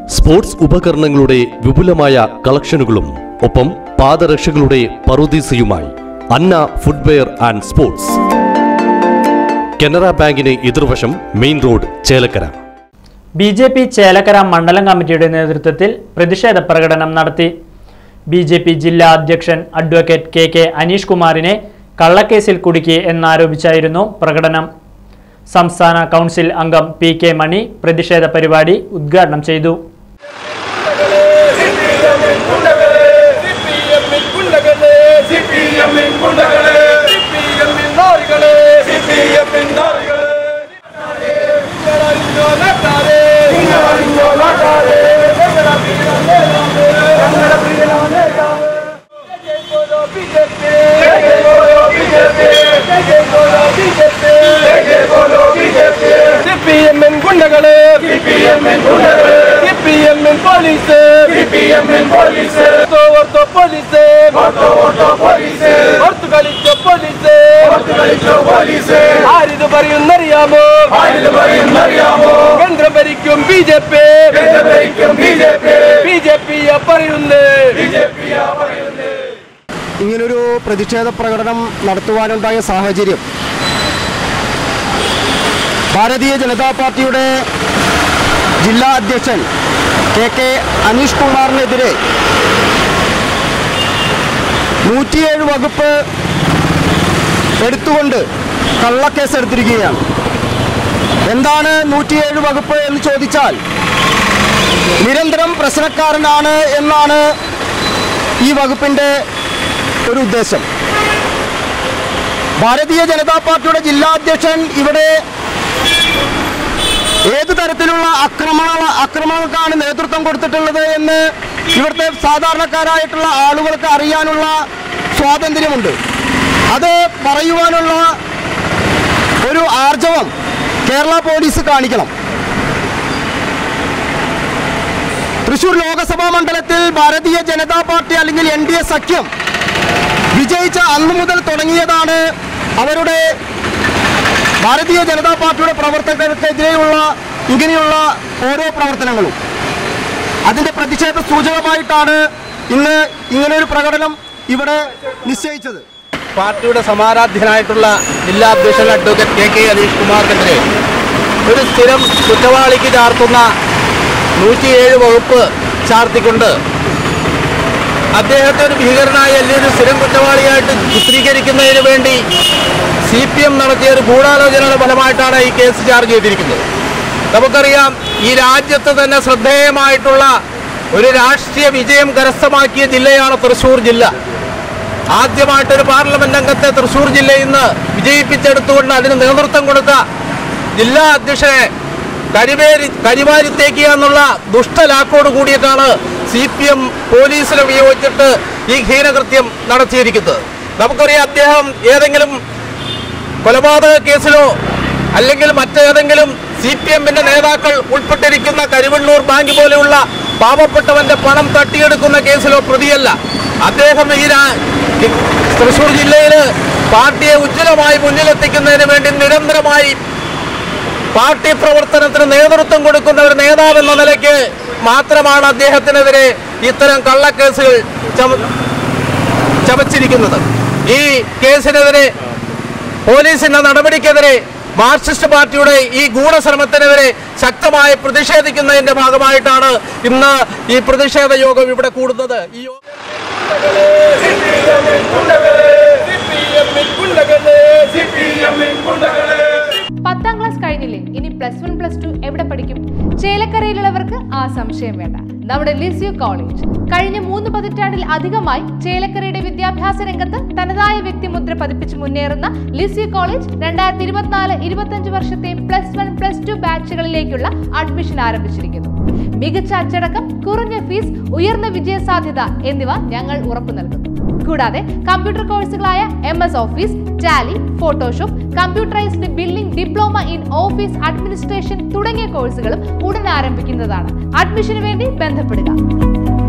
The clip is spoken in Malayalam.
സ്പോർട്സ് ഉപകരണങ്ങളുടെ വിപുലമായ കളക്ഷനുകളും ഒപ്പം പാദരക്ഷകളുടെ പറുദീസയുമായി Anna footwear and sports. Canara ബാങ്കിന് എതിർവശം main road, Chelakkara. BJP. Chelakkara മണ്ഡലം കമ്മിറ്റിയുടെ നേതൃത്വത്തിൽ പ്രതിഷേധ പ്രകടനം നടത്തി. ബി.ജെ.പി. ജില്ലാ അധ്യക്ഷൻ അഡ്വക്കേറ്റ് കെ അനീഷ് കുമാറിനെ കള്ളക്കേസിൽ കുടുക്കി എന്നാരോപിച്ചായിരുന്നു പ്രകടനം. സംസ്ഥാന കൗൺസിൽ അംഗം പി.കെ. മണി പ്രതിഷേധ പരിപാടി ഉദ്ഘാടനം ചെയ്തു. കേന്ദ്രം ഭരിക്കും ബി.ജെ.പി. ഇങ്ങനൊരു പ്രതിഷേധ പ്രകടനം നടത്തുവാനുണ്ടായ സാഹചര്യം ഭാരതീയ ജനതാ പാർട്ടിയുടെ ജില്ലാ അധ്യക്ഷൻ കെ അനീഷ് കുമാറിനെതിരെ 107 വകുപ്പ് എടുത്തുകൊണ്ട് കള്ളക്കേസ് എടുത്തിരിക്കുകയാണ്. എന്താണ് 107 വകുപ്പ് എന്ന് ചോദിച്ചാൽ, നിരന്തരം പ്രശ്നക്കാരനാണ് എന്നാണ് ഈ വകുപ്പിൻ്റെ ഒരു ഉദ്ദേശം. ഭാരതീയ ജനതാ പാർട്ടിയുടെ ജില്ലാ അധ്യക്ഷൻ ഇവിടെ ഏത് തരത്തിലുള്ള ആക്രമണങ്ങൾക്കാണ് നേതൃത്വം കൊടുത്തിട്ടുള്ളത് എന്ന് ഇവിടുത്തെ സാധാരണക്കാരായിട്ടുള്ള ആളുകൾക്ക് അറിയാനുള്ള സ്വാതന്ത്ര്യമുണ്ട്. അത് പറയുവാനുള്ള ഒരു ആർജവം കേരള പോലീസ് കാണിക്കണം. തൃശൂർ ലോകസഭാ മണ്ഡലത്തിൽ ഭാരതീയ ജനതാ പാർട്ടി അല്ലെങ്കിൽ NDA സഖ്യം വിജയിച്ച അന്നു മുതൽ തുടങ്ങിയതാണ് അവരുടെ ഭാരതീയ ജനതാ പാർട്ടിയുടെ പ്രവർത്തകർക്കെതിരെയുള്ള ഇങ്ങനെയുള്ള ഓരോ പ്രവർത്തനങ്ങളും. അതിൻ്റെ പ്രതിഷേധ സൂചകമായിട്ടാണ് ഇന്ന് ഇങ്ങനെയൊരു പ്രകടനം ഇവിടെ നിശ്ചയിച്ചത്. പാർട്ടിയുടെ സമാരാധ്യനായിട്ടുള്ള ജില്ലാ അധ്യക്ഷൻ അഡ്വക്കേറ്റ് കെ അനീഷ് കുമാറിനെതിരെ ഒരു സ്ഥിരം കുറ്റവാളിക്ക് ചാർത്തുന്ന 107 വകുപ്പ് ചാർത്തിക്കൊണ്ട് അദ്ദേഹത്തെ ഒരു ഭീകരനായ അല്ലെങ്കിൽ ഒരു സ്ഥിരം കുറ്റവാളിയായിട്ട് ചിത്രീകരിക്കുന്നതിന് വേണ്ടി CPM നടത്തിയ ഒരു ഗൂഢാലോചനയുടെ ഫലമായിട്ടാണ് ഈ കേസ് ചാർജ് ചെയ്തിരിക്കുന്നത്. നമുക്കറിയാം, ഈ രാജ്യത്ത് തന്നെ ശ്രദ്ധേയമായിട്ടുള്ള ഒരു രാഷ്ട്രീയ വിജയം കരസ്ഥമാക്കിയ ജില്ലയാണ് തൃശ്ശൂർ ജില്ല. ആദ്യമായിട്ടൊരു പാർലമെന്റ് അംഗത്തെ തൃശ്ശൂർ ജില്ലയിൽ നിന്ന് വിജയിപ്പിച്ചെടുത്തുകൊണ്ട് അതിന് നേതൃത്വം കൊടുത്ത ജില്ലാ അധ്യക്ഷനെ കരിവാരിത്തേക്കുക എന്നുള്ള ദുഷ്ടലാക്കോട് കൂടിയിട്ടാണ് CPM പോലീസിനെ ഉപയോഗിച്ചിട്ട് ഈ ഹീനകൃത്യം നടത്തിയിരിക്കുന്നത്. നമുക്കറിയാം, അദ്ദേഹം ഏതെങ്കിലും കൊലപാതക കേസിലോ അല്ലെങ്കിൽ മറ്റേതെങ്കിലും CPM-ന്റെ നേതാക്കൾ ഉൾപ്പെട്ടിരിക്കുന്ന കരിവെള്ളൂർ ബാങ്ക് പോലെയുള്ള പാവപ്പെട്ടവന്റെ പണം തട്ടിയെടുക്കുന്ന കേസിലോ പ്രതിയല്ല. അദ്ദേഹം ഈ തൃശ്ശൂർ ജില്ലയിൽ പാർട്ടിയെ ഉജ്ജ്വലമായി മുന്നിലെത്തിക്കുന്നതിന് വേണ്ടി നിരന്തരമായി പാർട്ടി പ്രവർത്തനത്തിന് നേതൃത്വം കൊടുക്കുന്ന ഒരു നേതാവെന്ന നിലയ്ക്ക് മാത്രമാണ് അദ്ദേഹത്തിനെതിരെ ഇത്തരം കള്ളക്കേസുകൾ ചമച്ചിരിക്കുന്നത്. ഈ കേസിനെതിരെ, പോലീസിന്റെ നടപടിക്കെതിരെ, മാർക്സിസ്റ്റ് പാർട്ടിയുടെ ഈ ഗൂഢശ്രമത്തിനെതിരെ ശക്തമായി പ്രതിഷേധിക്കുന്നതിന്റെ ഭാഗമായിട്ടാണ് ഇന്ന് ഈ പ്രതിഷേധ യോഗം ഇവിടെ കൂടുന്നത്. ഈ പത്താം ക്ലാസ് കഴിഞ്ഞില്ലേ, ഇനി +1 +2 എവിടെ പഠിക്കും? ചേലക്കരയിലുള്ളവർക്ക് ആ സംശയം വേണ്ട. നമ്മുടെ ലിസ്യു കോളേജ് കഴിഞ്ഞ 3 പതിറ്റാണ്ടിൽ അധികമായി ചേലക്കരയുടെ വിദ്യാഭ്യാസ രംഗത്ത് തനതായ വ്യക്തിമുദ്ര പതിപ്പിച്ച് മുന്നേറുന്ന ലിസ്യു കോളേജ് 2024-25 വർഷത്തെ +1 +2 ബാച്ചുകളിലേക്കുള്ള അഡ്മിഷൻ ആരംഭിച്ചിരിക്കുന്നു. മികച്ച അച്ചടക്കം, കുറഞ്ഞ ഫീസ്, ഉയർന്ന വിജയ സാധ്യത എന്നിവ ഞങ്ങൾ ഉറപ്പു നൽകുന്നു. കൂടാതെ കമ്പ്യൂട്ടർ കോഴ്സുകളായ MS office, Tally, Photoshop, computerised billing, diploma in office administration തുടങ്ങിയ കോഴ്സുകളും ഉടൻ ആരംഭിക്കുന്നതാണ്. അഡ്മിഷന് വേണ്ടി ബന്ധപ്പെടുക.